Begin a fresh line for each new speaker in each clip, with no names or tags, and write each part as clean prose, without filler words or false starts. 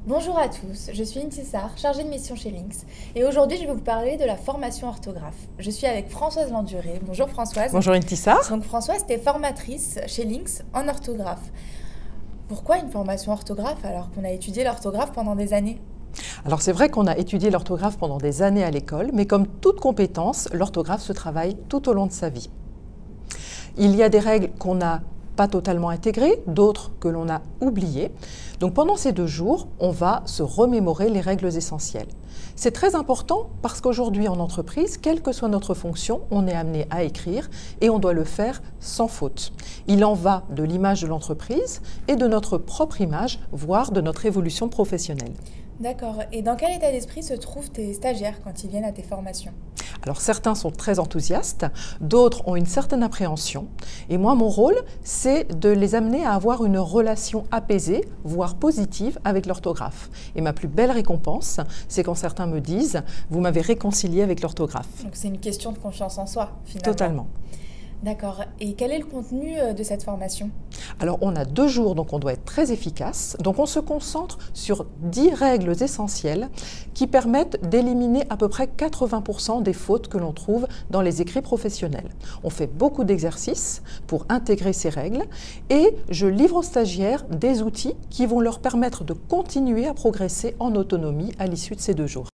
Bonjour à tous, je suis Intissar, chargée de mission chez Lynx, et aujourd'hui je vais vous parler de la formation orthographe. Je suis avec Françoise Landuré. Bonjour Françoise.
Bonjour Intissar.
Donc Françoise, tu es formatrice chez Lynx en orthographe. Pourquoi une formation orthographe alors qu'on a étudié l'orthographe pendant des années?
Alors c'est vrai qu'on a étudié l'orthographe pendant des années à l'école, mais comme toute compétence, l'orthographe se travaille tout au long de sa vie. Il y a des règles qu'on n'a pas totalement intégrées, d'autres que l'on a oubliées. Donc pendant ces 2 jours, on va se remémorer les règles essentielles. C'est très important parce qu'aujourd'hui en entreprise, quelle que soit notre fonction, on est amené à écrire et on doit le faire sans faute. Il en va de l'image de l'entreprise et de notre propre image, voire de notre évolution professionnelle.
D'accord, et dans quel état d'esprit se trouvent tes stagiaires quand ils viennent à tes formations?
Alors certains sont très enthousiastes, d'autres ont une certaine appréhension. Et moi, mon rôle, c'est de les amener à avoir une relation apaisée, voire positive avec l'orthographe. Et ma plus belle récompense, c'est quand certains me disent « vous m'avez réconcilié avec l'orthographe ».
Donc c'est une question de confiance en soi, finalement.
Totalement.
D'accord, et quel est le contenu de cette formation?
Alors on a 2 jours, donc on doit être très efficace. Donc on se concentre sur 10 règles essentielles qui permettent d'éliminer à peu près 80% des fautes que l'on trouve dans les écrits professionnels. On fait beaucoup d'exercices pour intégrer ces règles et je livre aux stagiaires des outils qui vont leur permettre de continuer à progresser en autonomie à l'issue de ces 2 jours.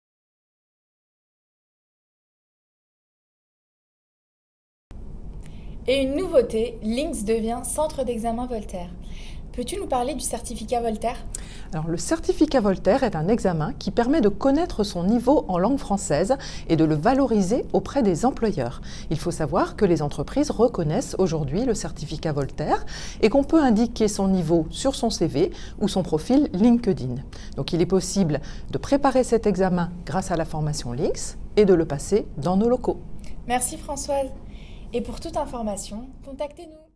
Et une nouveauté, Lynx devient centre d'examen Voltaire. Peux-tu nous parler du certificat Voltaire?
Alors, le certificat Voltaire est un examen qui permet de connaître son niveau en langue française et de le valoriser auprès des employeurs. Il faut savoir que les entreprises reconnaissent aujourd'hui le certificat Voltaire et qu'on peut indiquer son niveau sur son CV ou son profil LinkedIn. Donc il est possible de préparer cet examen grâce à la formation Lynx et de le passer dans nos locaux.
Merci Françoise. Et pour toute information, contactez-nous.